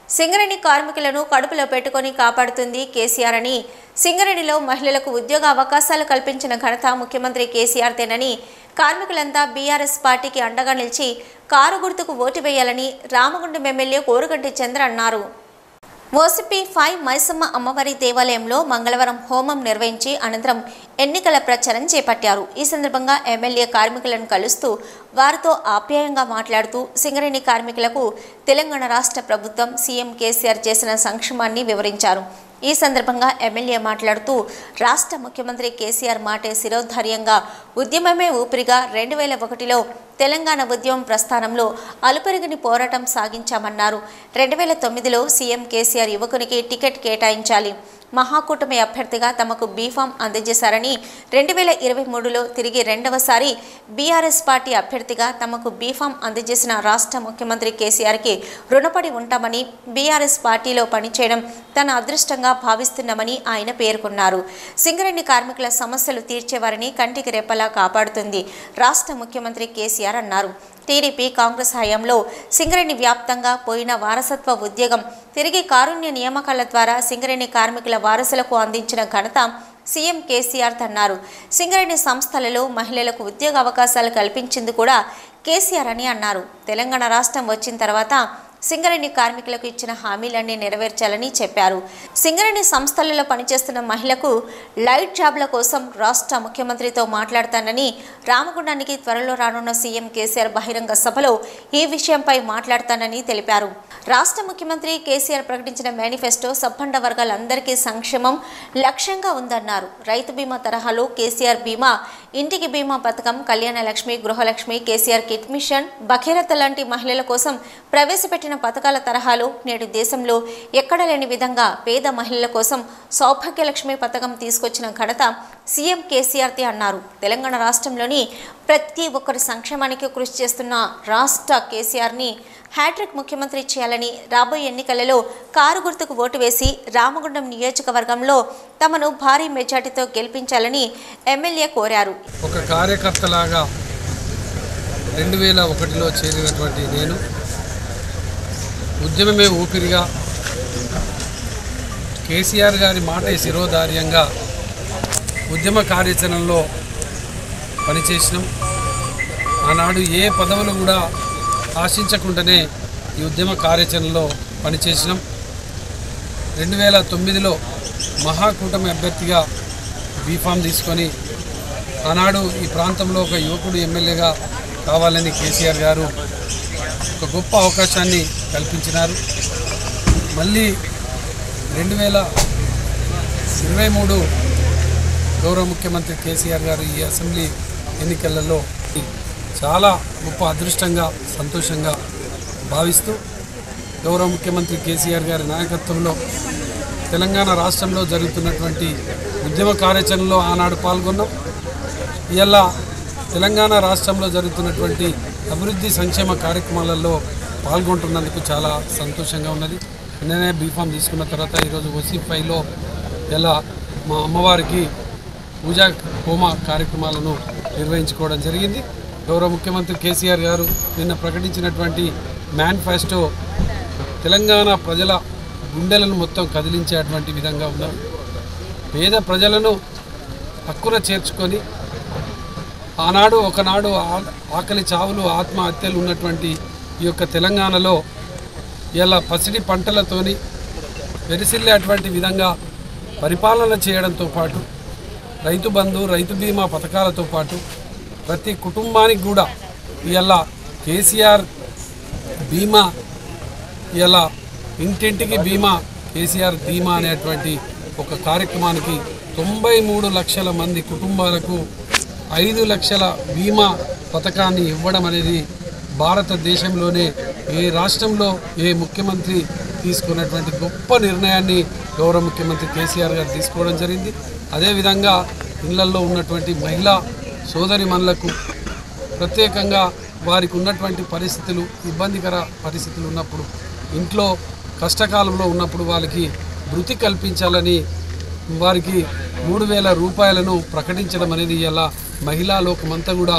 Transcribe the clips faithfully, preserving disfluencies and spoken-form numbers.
సింగరేణి కార్మికులను కడుపులో పెట్టుకొని కాపాడుతుంది కేసీఆర్ అని, సింగరేణిలో మహిళలకు ఉద్యోగ అవకాశాలు కల్పించిన ఘనత ముఖ్యమంత్రి కేసీఆర్ తేనని, కార్మికులంతా బీఆర్ఎస్ పార్టీకి అండగా నిలిచి కారు గుర్తుకు ఓటు వేయాలని రామగుండం ఎమ్మెల్యే కోరుగంటి చంద్ర అన్నారు. ఓసీపీ ఫైవ్ మైసమ్మ అమ్మవారి దేవాలయంలో మంగళవారం హోమం నిర్వహించి అనంతరం ఎన్నికల ప్రచారం చేపట్టారు. ఈ సందర్భంగా ఎమ్మెల్యే కార్మికులను కలుస్తూ వారితో ఆప్యాయంగా మాట్లాడుతూ సింగరేణి కార్మికులకు తెలంగాణ రాష్ట్ర ప్రభుత్వం సీఎం కేసీఆర్ చేసిన సంక్షేమాన్ని వివరించారు. ఈ సందర్భంగా ఎమ్మెల్యే మాట్లాడుతూ రాష్ట్ర ముఖ్యమంత్రి కేసీఆర్ మాటే శిరోధార్యంగా ఉద్యమమే ఊపిరిగా రెండు వేల ఒకటిలో తెలంగాణ ఉద్యమం ప్రస్థానంలో అలుపెరుగని పోరాటం సాగించామన్నారు. రెండు వేల తొమ్మిదిలో సీఎం కేసీఆర్ యువకునికి టికెట్ కేటాయించాలి, మహాకూటమి అభ్యర్థిగా తమకు బీఫామ్ అందజేశారని, రెండు వేల ఇరవై మూడులో తిరిగి రెండవసారి బీఆర్ఎస్ పార్టీ అభ్యర్థిగా తమకు బీఫామ్ అందజేసిన రాష్ట్ర ముఖ్యమంత్రి కేసీఆర్కి రుణపడి ఉంటామని, బీఆర్ఎస్ పార్టీలో పనిచేయడం తన అదృష్టంగా భావిస్తున్నామని ఆయన పేర్కొన్నారు. సింగరేణి కార్మికుల సమస్యలు తీర్చేవారిని కంటికి రెప్పలా కాపాడుతుంది రాష్ట్ర ముఖ్యమంత్రి కేసీఆర్ అన్నారు. టీడీపీ కాంగ్రెస్ హయాంలో సింగరేణి వ్యాప్తంగా పోయిన వారసత్వ ఉద్యోగం తిరిగి కారుణ్య నియామకాల ద్వారా సింగరేణి కార్మికుల వారసులకు అందించిన ఘనత సీఎం కేసీఆర్ అన్నారు. సింగరేణి సంస్థలలో మహిళలకు ఉద్యోగ అవకాశాలు కల్పించింది కూడా కేసీఆర్ అని అన్నారు. తెలంగాణ రాష్ట్రం వచ్చిన తర్వాత సింగరేణి కార్మికులకు ఇచ్చిన హామీలన్నీ నెరవేర్చాలని చెప్పారు. సింగరేణి సంస్థలలో పనిచేస్తున్న మహిళలకు లైట్ జాబ్ల కోసం రాష్ట్ర ముఖ్యమంత్రితో మాట్లాడతానని, రామగుండానికి త్వరలో రానున్న సీఎం కేసీఆర్ బహిరంగ సభలో ఈ విషయంపై మాట్లాడతానని తెలిపారు. రాష్ట్ర ముఖ్యమంత్రి కేసీఆర్ ప్రకటించిన మేనిఫెస్టో సబ్బండ వర్గాలందరికీ సంక్షేమం లక్ష్యంగా ఉందన్నారు. రైతు బీమా తరహాలో కేసీఆర్ బీమా, ఇంటికి బీమా పథకం, Kalyana Lakshmi, Gruhalakshmi, KCR kit mission, Bhagiratha లాంటి మహిళల కోసం ప్రవేశపెట్టిన పథకాల తరహాలో నేడు దేశంలో ఎక్కడ లేని విధంగా పేద మహిళల కోసం సౌభాగ్యలక్ష్మి పథకం తీసుకొచ్చిన ఘనత సీఎం కేసీఆర్తే అన్నారు. తెలంగాణ రాష్ట్రంలోని ప్రతి ఒక్కరి సంక్షేమానికి కృషి చేస్తున్న రాష్ట్ర కేసీఆర్ని హ్యాట్రిక్ ముఖ్యమంత్రి చేయాలని, రాబోయే ఎన్నికలలో కారు గుర్తుకు ఓటు వేసి రామగుండం నియోజకవర్గంలో తమను భారీ మెజార్టీతో గెలిపించాలని ఎమ్మెల్యే కోరారు. ఒక కార్యకర్తలాగా రెండు వేల ఒకటిలో చేరినటువంటి నేను ఉద్యమమే ఊపిరిగా కేసీఆర్ గారి మాట శిరోధార్యంగా ఉద్యమ కార్యాచరణలో పనిచేసినాం. ఆనాడు ఏ పదవులు కూడా ఆశించకుండానే ఈ ఉద్యమ కార్యాచరణలో పనిచేసినాం. రెండు వేల తొమ్మిదిలో మహాకూటమి అభ్యర్థిగా బీఫామ్ తీసుకొని ఆనాడు ఈ ప్రాంతంలో ఒక యువకుడు ఎమ్మెల్యేగా కావాలని కేసీఆర్ గారు ఒక గొప్ప అవకాశాన్ని కల్పించినారు. మళ్ళీ రెండు వేల ఇరవై మూడు గౌరవ ముఖ్యమంత్రి కేసీఆర్ గారు ఈ అసెంబ్లీ ఎన్నికలలో చాలా గొప్ప అదృష్టంగా, సంతోషంగా భావిస్తూ గౌరవ ముఖ్యమంత్రి కేసీఆర్ గారి నాయకత్వంలో తెలంగాణ రాష్ట్రంలో జరుగుతున్నటువంటి ఉద్యమ కార్యాచరణలో ఆనాడు పాల్గొన్నాం. ఇలా తెలంగాణ రాష్ట్రంలో జరుగుతున్నటువంటి అభివృద్ధి సంక్షేమ కార్యక్రమాలలో పాల్గొంటున్నందుకు చాలా సంతోషంగా ఉన్నది. నేనే బీఫామ్ తీసుకున్న తర్వాత ఈరోజు ఓసీపీ ఫైవ్లో ఇలా మా అమ్మవారికి పూజా హోమ కార్యక్రమాలను నిర్వహించుకోవడం జరిగింది. గౌరవ ముఖ్యమంత్రి కేసీఆర్ గారు నిన్న ప్రకటించినటువంటి మేనిఫెస్టో తెలంగాణ ప్రజల గుండెలను మొత్తం కదిలించేటువంటి విధంగా ఉన్నారు. పేద ప్రజలను హక్కున చేర్చుకొని ఆనాడు ఒకనాడు ఆకలి చావులు, ఆత్మహత్యలు ఉన్నటువంటి ఈ యొక్క తెలంగాణలో ఇలా పసిడి పంటలతోని వెరిసిల్లేటువంటి విధంగా పరిపాలన చేయడంతో పాటు రైతు బంధు, రైతు బీమా పథకాలతో పాటు ప్రతి కుటుంబానికి కూడా ఇలా కేసీఆర్ బీమా, ఇలా ఇంటింటికి బీమా, కేసీఆర్ బీమా అనేటువంటి ఒక కార్యక్రమానికి తొంభై మూడు లక్షల మంది కుటుంబాలకు ఐదు లక్షల బీమా పథకాన్ని ఇవ్వడం అనేది భారతదేశంలోనే ఏ రాష్ట్రంలో ఏ ముఖ్యమంత్రి తీసుకున్నటువంటి గొప్ప నిర్ణయాన్ని గౌరవ ముఖ్యమంత్రి కేసీఆర్ గారు తీసుకోవడం జరిగింది. అదేవిధంగా ఇళ్లల్లో ఉన్నటువంటి మహిళా సోదరిమణులకు ప్రత్యేకంగా వారికి ఉన్నటువంటి పరిస్థితులు, ఇబ్బందికర పరిస్థితులు ఉన్నప్పుడు, ఇంట్లో కష్టకాలంలో ఉన్నప్పుడు వాళ్ళకి వృత్తి కల్పించాలని వారికి మూడు వేల రూపాయలను ప్రకటించడం అనేది ఇలా మహిళా లోకమంతా కూడా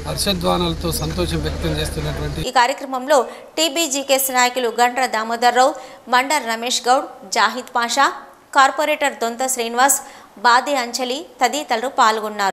హర్షధ్వానాలతో సంతోషం వ్యక్తం చేస్తున్నటువంటి ఈ కార్యక్రమంలో టీబీజీకేఎస్ నాయకులు గండ్ర దామోదర్ రావు, బండర్ రమేష్ గౌడ్, జాహిద్ పాషా, కార్పొరేటర్ దొంత శ్రీనివాస్, బాదే అంజలి తదితరులు పాల్గొన్నారు.